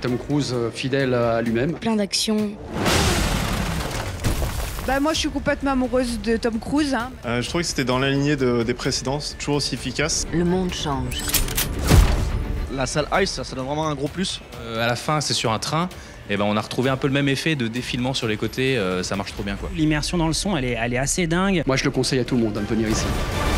Tom Cruise fidèle à lui-même. Plein d'actions. Bah moi je suis complètement amoureuse de Tom Cruise. Je trouvais que c'était dans la lignée des précédents, c'est toujours aussi efficace. Le monde change. La salle Ice, ça donne vraiment un gros plus. À la fin, c'est sur un train. Et ben, on a retrouvé un peu le même effet de défilement sur les côtés. Ça marche trop bien, quoi. L'immersion dans le son, elle est assez dingue. Moi, je le conseille à tout le monde de venir ici.